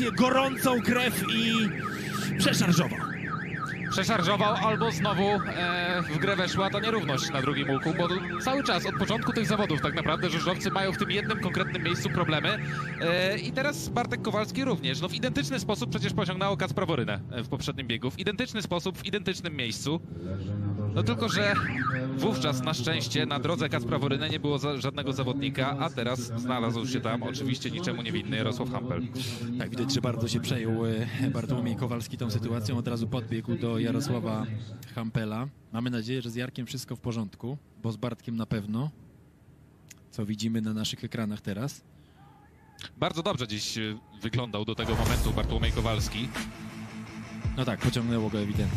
emocje, gorącą krew i przeszarżował. Przeszarżował albo znowu w grę weszła ta nierówność na drugim łuku, bo cały czas od początku tych zawodów tak naprawdę żużlowcy mają w tym jednym konkretnym miejscu problemy i teraz Bartek Kowalski również. No w identyczny sposób przecież pociągnęło Kacpra Borynę w poprzednim biegu, w identyczny sposób, w identycznym miejscu. No tylko, że wówczas na szczęście na drodze Kacpra Boryny nie było żadnego zawodnika, a teraz znalazł się tam oczywiście niczemu niewinny Jarosław Hampel. Tak, widać, że bardzo się przejął Bartłomiej Kowalski tą sytuacją. Od razu podbiegł do Jarosława Hampela. Mamy nadzieję, że z Jarkiem wszystko w porządku, bo z Bartkiem na pewno, co widzimy na naszych ekranach teraz. Bardzo dobrze dziś wyglądał do tego momentu Bartłomiej Kowalski. No tak, pociągnęło go ewidentnie.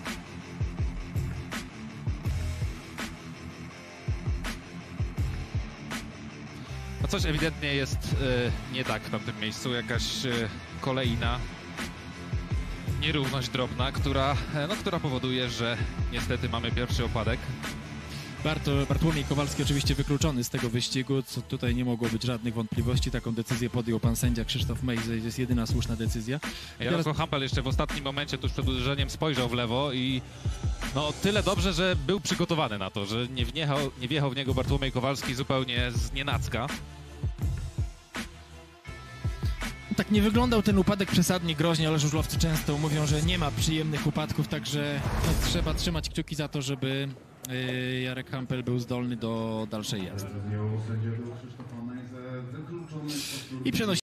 No coś ewidentnie jest nie tak w tamtym miejscu, jakaś kolejna nierówność drobna, która powoduje, że niestety mamy pierwszy opadek. Bartłomiej Kowalski oczywiście wykluczony z tego wyścigu, co tutaj nie mogło być żadnych wątpliwości. Taką decyzję podjął pan sędzia Krzysztof Mejza i to jest jedyna słuszna decyzja. Jarosław Hampel jeszcze w ostatnim momencie tuż przed uderzeniem spojrzał w lewo i no tyle dobrze, że był przygotowany na to, że nie wjechał w niego Bartłomiej Kowalski zupełnie z nienacka. Tak nie wyglądał ten upadek przesadnie groźnie, ale żużlowcy często mówią, że nie ma przyjemnych upadków, także no, trzeba trzymać kciuki za to, żeby Jarek Hampel był zdolny do dalszej jazdy. I przenosi